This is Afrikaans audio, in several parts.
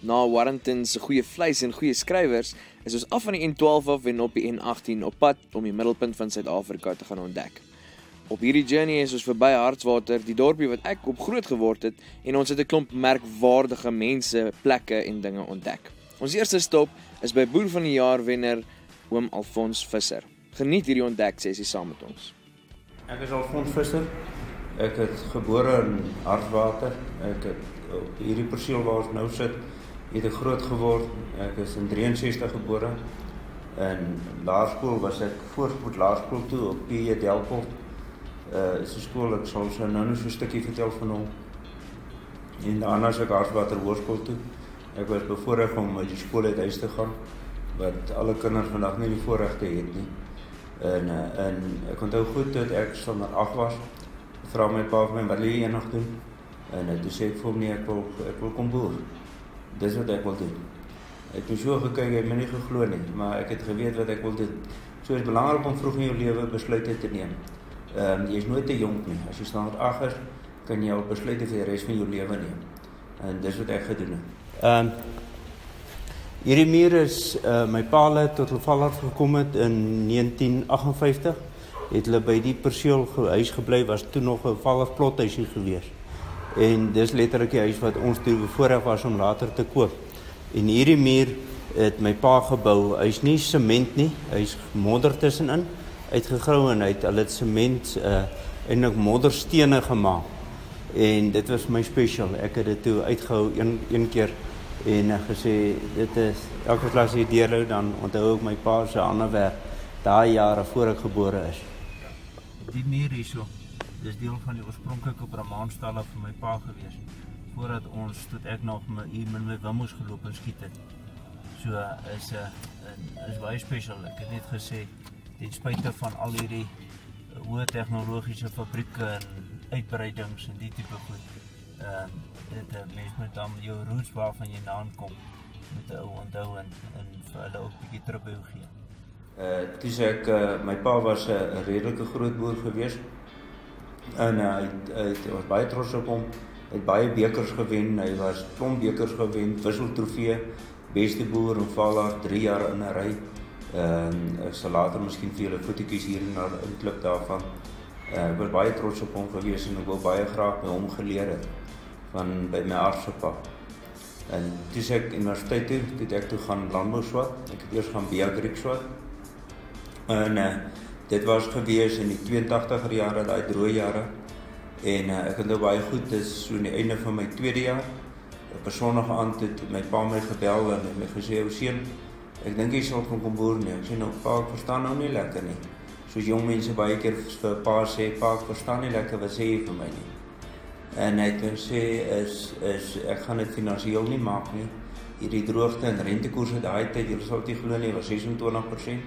Na Warrington se goeie vleis en goeie skrywers, is ons af van die N12 af en op die N18 op pad om die middelpunt van Suid-Afrika te gaan ontdek. Op hierdie journey is ons verby Hartswater, die dorpie wat ek op groot geword het, en ons het 'n klomp merkwaardige mense, plekke en dinge ontdek. Ons eerste stop is by Boer van die Jaar wenner oom Alfons Visser. Geniet hierdie ontdeksessie saam met ons. Ek is Alfons Visser. Ek het gebore in Hartswater. Ek het op hierdie perseel waar ons nou sit, het ek groot geword. Ek is in 63 gebore. In laerskool was ek voorspoed laerskool toe op P.J. Delport. Is 'n skool, ek sal so nou so 'n stukkie vertel van hom. En daarna is ek Hartswater Hoërskool toe. Ek was bevoorreg om uit die skool uit huis te gaan, wat alle kinders vandag nie die voorregte het nie. En ek onthou goed dat ek standaard 8 was. Vra my pa vir my, wat wil jy eendag doen? En toe sê ek vir hom, nee, ek wil kom boer. Dis wat ek wil doen. Ek het so gekyk, ek het my nie geglo nie, maar ek het geweet wat ek wil doen. So is belangrik om vroeg in jou lewe besluite te neem. Jy is nooit te jonk nie. As jy standaard 8 is, kan jy al besluite vir die res van jou lewe neem. En dis wat ek gedoen het. Hierdie muur is my pa het tot Val gekom het in 1958. Het hulle by die perseel huis gebly, was toe nog 'n Valler's plothuisie gewees. En dis letterlik die huis wat ons toe bevoorreg was om later te koop. En hierdie muur het my pa gebou. Hy's nie sement nie, hy's modder tussenin uitgegrou en hulle het sement eintlik modderstene gemaak. En dit was my special. Ek het dit toe uitgehou een keer en gesê, dit is elke klas hier deurhou, dan onthou ek my pa se ander werk daai jare voor ek gebore is. Die muur hierso, dis deel van die oorspronklike bramaanstalle van my pa gewees. Voordat ons, tot ek nog hier met my wim geloop en skiet het. So is baie special. Ek het net gesê, ten spyte van al hierdie hoë tegnologiese fabrieke en uitbreidings en die tipe goed, dit mens moet dan jou roots waarvan jy naam kom, moet 'n ou onthou en vir hulle ook 'n bietjie terugbou gee. Toe sê ek, my pa was 'n redelike groot boer gewees en hy was baie trots op hom. Hy het baie bekers gewen, hy was klomp bekers gewen, wisseltrofee, beste boer in Vallaar 3 jaar in 'n ry. Ek sal later miskien vir julle fotootjies hier en daar inklip daarvan. Ek was baie trots op hom gewees en ek wou baie graag by hom geleer het van by my aardsepa. En toe sê ek universiteit toe, het ek toe gaan landbou swat. Ek het eers gaan Beagriek swat. En dit was gewees in die 82er jare, daai droë jare. En ek onthou baie goed, dis so aan die einde van my tweede jaar. 'n Personige aand het my pa my gebel en het my gesê, ou seun, ek dink jy sal kom boer nie. Ek sê nou, pa, ek verstaan nou nie lekker nie. Soos jong mense baie keer vir pa sê, pa, ek verstaan nie lekker, wat sê jy vir my nie? En hy het my gesê, ek gaan dit finansiëel nie maak nie. Hierdie droogte en rentekoerse daai tyd, jy sal dit nie glo nie, was 26%.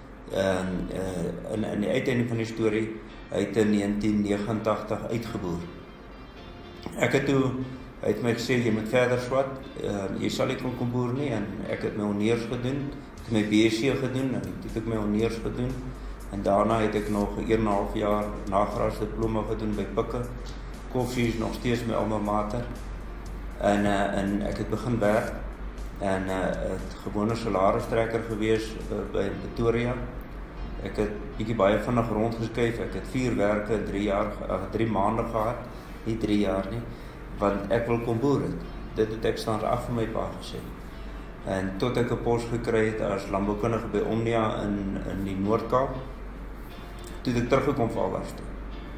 In die uiteinde van die storie, hy het in 1989 uitgeboer. Ek het toe, hy het my gesê, jy moet verder swat, jy sal nie kom boer nie, en ek het my honeurs gedoen, ek het my BSc gedoen, en toe het ek my honeurs gedoen, en daarna het ek nog 1,5 jaar nagraad diploma gedoen by Pikke. Koffie is nog steeds my alma mater, en ek het begin werk, en het gewone salaristrekker gewees by Pretoria. Ek het bietjie baie vinnig rondgeskuif, ek het 4 werke in 3 maande gehad, nie 3 jaar nie, want ek wil kom boer het. Dit het ek standaard 8 van my pa gesê. En tot ek 'n pos gekry het as landboukundige by Omnia in die Noord-Kaap, toe het ek teruggekom vir Alwars toe.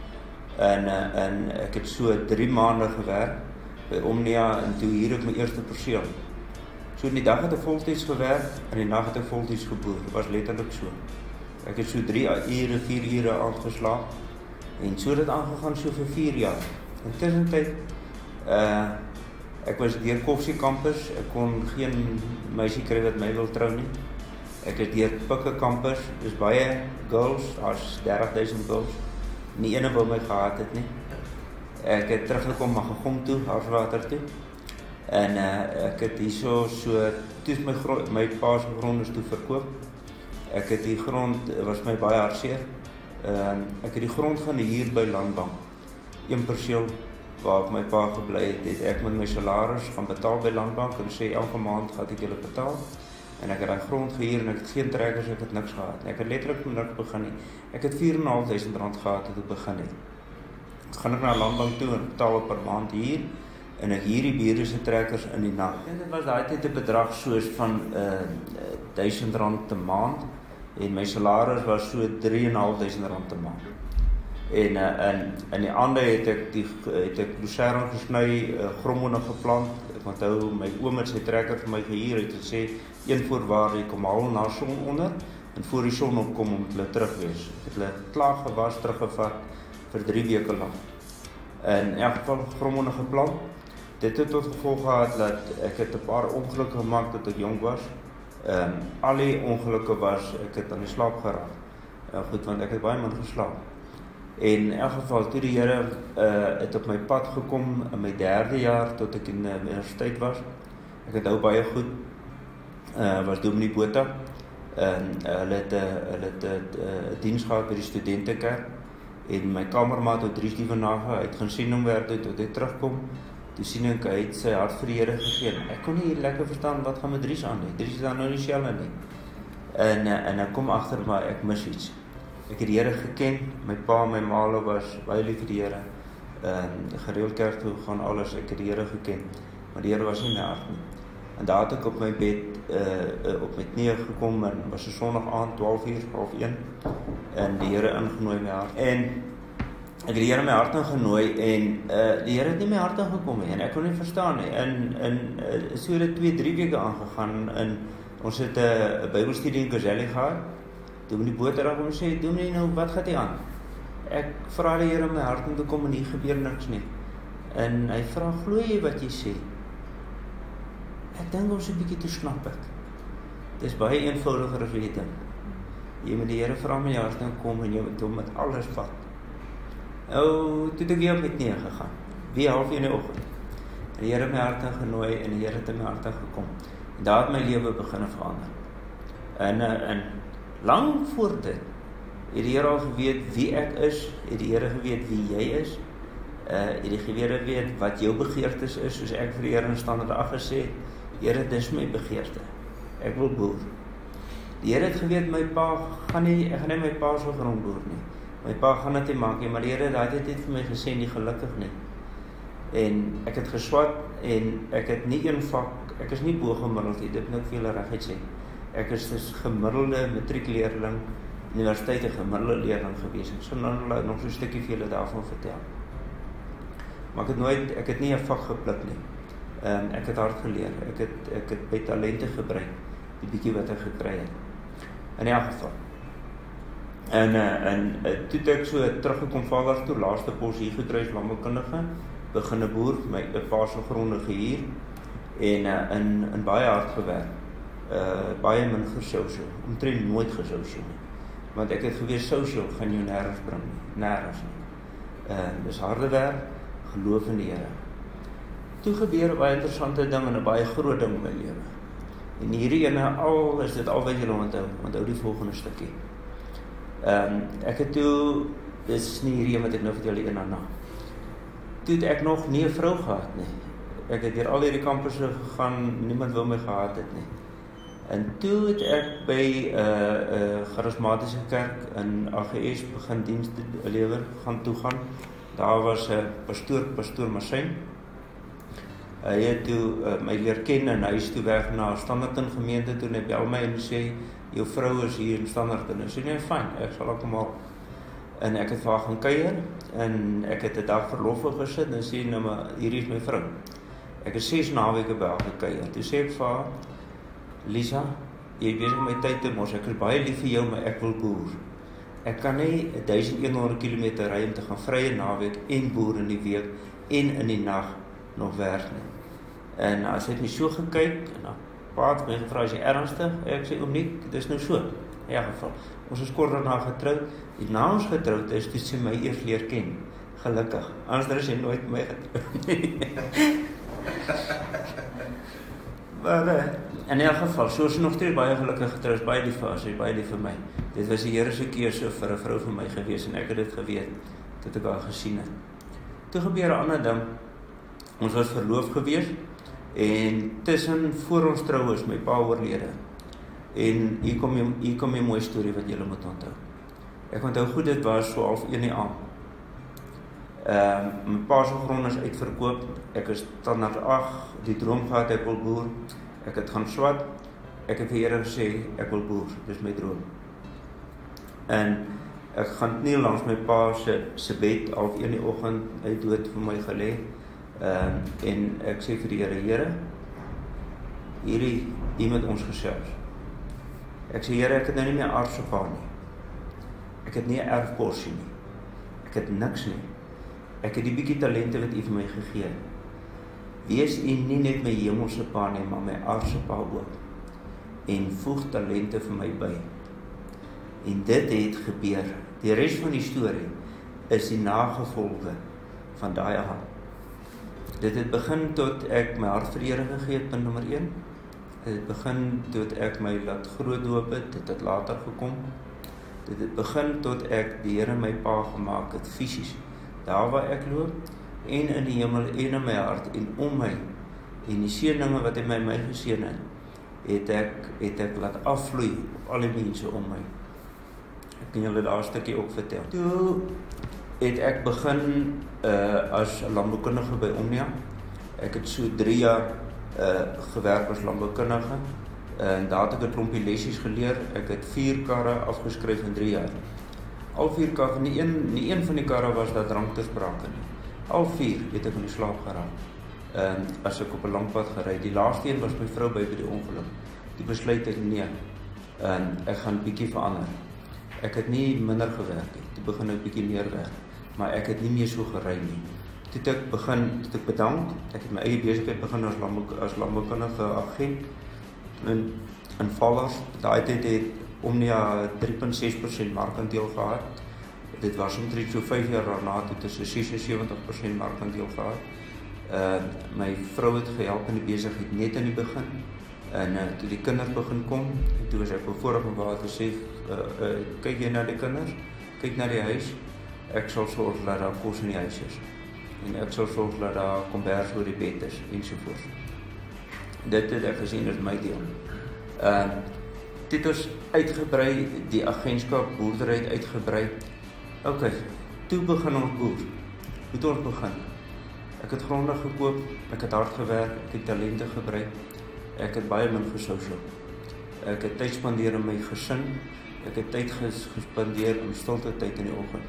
En ek het so 3 maande gewerk by Omnia en toe hier ek my eerste perseel. So in die dag het ek voltyds gewerk en in die nag het ek voltyds geboer. Dit was letterlik so. Ek het so 3 ure, 4 ure aangeslaag en so dit aangegaan so vir 4 jaar. Intussen tyd, ek was deur Koffsie Campus, ek kon geen meisie kry wat my wil trou nie. Ek het deur Pikke Campus, dis baie girls, as 30,000 girls, nie ene wou my gehad het nie. Ek het teruggekom na Gegom toe, Hartswater toe. En ek het hierso toe is my pa se grond is toe verkoop. Ek het die grond, was my baie hartseer. Ek het die grond gaan huur by Landbank. 1 perseel waar ek my pa gebly het ek met my salaris gaan betaal by Landbank en sê elke maand gaan ek julle betaal. En ek het daai grond gehuur en ek het geen trekkers, ek het niks gehad nie. Ek het letterlik met niks begin nie. Ek het R4.500 gehad toe ek begin het. Gaan ek na Landbank toe en betaal per maand hier en ek huur die bure se trekkers in die nag. En dit was daai tyd 'n bedrag soos van R1.000 'n maand en my salaris was so R3.500 'n maand. En in die ander het ek lucerne gesny, grommonne geplant. Ek onthou my oom het sy trekker vir my gehuur het en sê een voorwaar jy kom al na son onder en voor die son opkom om hulle terug wees. Ek het hulle klaar gewas teruggevat vir 3 weke lank. In elk geval grommonne geplant. Dit het tot gevolg gehad dat ek het 'n paar ongelukke gemaak toe ek jong was. Al die ongelukke was ek het aan die slaap geraak. Goed, want ek het baie min geslaap. En in elk geval toe die Here het op my pad gekom in my 3de jaar tot ek in die universiteit was. Ek het nou baie goed was Dominee Botha en hulle het 'n diens gehad by die studentekerk en my kamermaat het 3 Dievenage uit gaan sien werk tot hy terugkom. Toe sien ek hy het sy hart vir die Here gegee. Ek kon nie lekker verstaan wat gaan met Dries aan nie. Dries is dan nou nie selfe nie. En ek kom agter maar ek mis iets. Ek het die Here geken. My pa en my ma was baie lief vir die Here. Gereeld kerk toe gaan alles. Ek het die Here geken. Maar die Here was nie in my hart nie. En daar het ek op my bed op my knieë gekom en was 'n Sondag aand 12:30, 12:30 en die Here ingenooi in my hart. En ek het die Here in my hart ingenooi en die Here het nie in my hart ingekom nie en ek kon nie verstaan nie. En so het dit 2-3 weke aangegaan en ons het 'n Bybelstudie in Kazelli gehad. Dominee Botha het hom sê, "Dominee, nou wat gaan jy aan?" Ek vra die Here in my hart om te kom en hier gebeur niks nie. En hy vra, "Glo jy wat jy sê?" Ek dink ons 'n bietjie te snap ek. Dis baie eenvoudiger as wat jy dink. Jy moet die Here vra om in jou hart kom en jy moet hom met alles vat. Toe het ek weer op my knieë gegaan. Weer 12:30 in die oggend. En die Here het my hart genooi en die Here het in my hart gekom. En daar het my lewe begin verander. En lang voor dit het die Here al geweet wie ek is, het die Here geweet wie jy is. Het die Here weet wat jou begeertes is, soos ek vir die Here in Standaard 8 gesê het. Here, dis my begeerte. Ek wil boer. Die Here het geweet my pa ek gaan nie my pa se grond boer nie. My pa gaan dit nie maak nie, maar die Here het daai tyd vir my gesê nie gelukkig nie. En ek het geswat en ek het nie een vak, ek is nie bo gemiddeld nie, dit moet ek vir julle reguit sê. Ek is 'n gemiddelde matriekleerling, universiteit 'n gemiddelde leerling gewees. Ek sal nou nog so 'n stukkie vir julle daarvan vertel. Maar ek het nie 'n vak gepluk nie. Ek het hard geleer. Ek het by talente gebruik, die bietjie wat ek gekry het. In elk geval. En toe ek so teruggekom vader toe, laaste pos hier gekry as landboukundige, begin 'n boer, my pa se gronde gehuur en in baie hard gewerk. Baie min gesosial, omtrent nooit gesosial nie. Want ek het geweet social gaan jou nêrens bring nie, nêrens nie. Dis harde werk, geloof in die Here. Toe gebeur 'n baie interessante ding en 'n baie groot ding in my lewe. En hierdie ene is dit al wat julle onthou die volgende stukkie. Ek het toe, dis nie hierdie wat ek nou vertel die een aan na. Toe het ek nog nie 'n vrou gehad nie. Ek het deur al hierdie kampusse gegaan, niemand wou my gehad het nie. En toe het ek by charismatiese kerk in AGS begin dienste lewer, gaan toegaan. Daar was 'n pastoor Masyn. Hy het toe my leer ken en hy is toe weg na Standerton gemeente toe en hy bel my en sê, jou vrou is hier in Standerton. Ek sê, nee, fyn, ek sal haar kom haal. En ek het vir haar gaan kuier en ek het 'n dag verlof gesit en sê, nou maar, hier is my vrou. Ek het 6 naweke by haar gekuier. Toe sê ek vir haar, Lisa, jy is besig om my tyd te mors, ek is baie lief vir jou, maar ek wil boer. Ek kan nie 1100 km ry om te gaan vrye naweek en boer in die week en in die nag nog werk nie. En as hy het my so gekyk, en pa het my gevra, is jy ernstig? Ek sê, oom nie, dit is nou so. In elk geval, ons is kort daarna getroud, en na ons getroud is, toe sy my eers leer ken. Gelukkig, anders is hy nooit my getroud. Maar in elk geval, so is hy nog steeds baie gelukkig getroud, baie lief vir haar, sy baie lief vir my. Dit was die Here se keuse vir 'n vrou vir my gewees, en ek het dit geweet, tot ek haar gesien het. Toe gebeur 'n ander ding. Ons was verloof gewees en tussen voor ons trou is my pa oorlede. En hier kom 'n mooi storie wat julle moet onthou. Ek onthou goed, dit was so 1:30 die aand. My pa se grond is uitverkoop. Ek is standaard 8, die droom gehad ek wil boer. Ek het gaan swat. Ek het vir die Here gesê ek wil boer. Dis my droom. En ek gaan nie langs my pa se bed 1:30 die oggend uit dood vir my gelê. En ek sê vir die Here, hier met ons gesels. Ek sê, Here, ek het nou nie meer aardse pa nie. Ek het nie 'n erfporsie nie. Ek het niks nie. Ek het die bietjie talente wat U vir my gegee het. Wees U nie net my hemelse pa nie, maar my aardse pa ook. En voeg talente vir my by. En dit het gebeur. Die res van die storie is die nagevolge van daai aand. Dit het begin tot ek my hart vir die Here gegee het, punt nommer 1. Dit het begin tot ek my laat grootdoop het, dit het later gekom. Dit het begin tot ek die Here my pa gemaak het, fisies. Daar waar ek loop, en in die hemel, en in my hart, en om my, en die seëninge wat hy my geseën het ek laat afvloei op al die mense om my. Ek kan julle daar 'n stukkie ook vertel. Toe het ek begin as landboukundige by Omnia. Ek het so 3 jaar gewerk as landboukundige. En daar het ek 'n klompie lessies geleer. Ek het 4 karre afgeskryf in 3 jaar. Al 4 karre, nie een van die karre was daar drank te sprake nie. Al 4 het ek in die slaap geraak. As ek op 'n lang pad gery. Die laaste een was my vrou by die ongeluk. Die besluit ek nee. Ek gaan bietjie verander. Ek het nie minder gewerk nie. Toe begin ek bietjie meer werk. Maar ek het nie meer so gery nie. Toe het ek bedank. Ek het my eie besigheid begin as landboukundige agent in Vallers. Daai tyd het Omnia 3.6% markandeel gehad. Dit was omtrent so 5 jaar daarna toe tussen 76% markandeel gehad. My vrou het gehelp in die besigheid net in die begin. En toe die kinders begin kom, en toe was ek bevoorreg om waar gesê, kyk jy na die kinders, kyk na die huis, ek sal sorg dat daar kos in die huis is. En ek sal sorg dat daar kombers oor die bed is, ensovoorts. Dit het ek gesien as my deel. Dit is uitgebrei, die agentskap, boerdery uitgebrei. Ok, toe begin ons boer. Hoe het ons begin? Ek het gronde gekoop, ek het hard gewerk, ek het talente gebruik, ek het baie min gesocial. Ek het tyd spandeer in my gesin, ek het tyd gespandeer in stilte tyd in die oggend.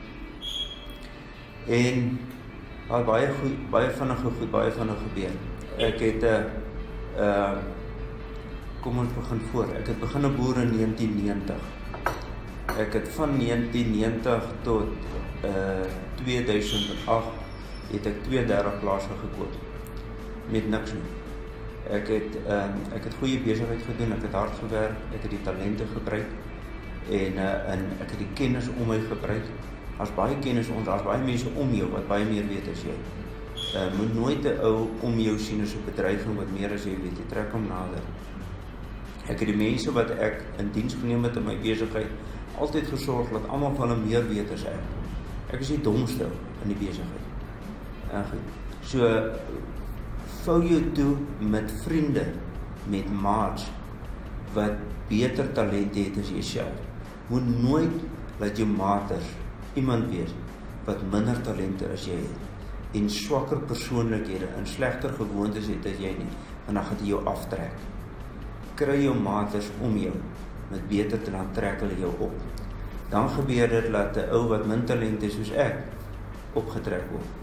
En baie vinnig gebeur. Ek het kom ons begin voor. Ek het begin boer in 1990. Ek het van 1990 tot 2008 het ek 32 plase gekoop. Met niks nie. Ek het goeie besigheid gedoen, ek het hard gewerk, ek het die talente gebruik en ek het die kennis om my gebruik. As baie kennis daar's baie mense om jou wat baie meer weet as jy. Moet nooit 'n ou om jou sien as 'n bedreiging wat meer as jy weet, jy trek hom nader. Ek het die mense wat ek in diens geneem het in my besigheid altyd gesorg dat almal van hulle meer weet as ek. Ek is die domste in die besigheid. Goed. So vou jou toe met vriende, met maats wat beter talente het as jouself. Moet nooit laat jou maters iemand wees wat minder talente as jy het en swakker persoonlikhede en slegter gewoontes het as jy nie, want dan gaan dit jou aftrek. Kry jou maters om jou met beter talent, trek hulle jou op. Dan gebeur dit dat 'n ou wat min talent het soos ek opgetrek word.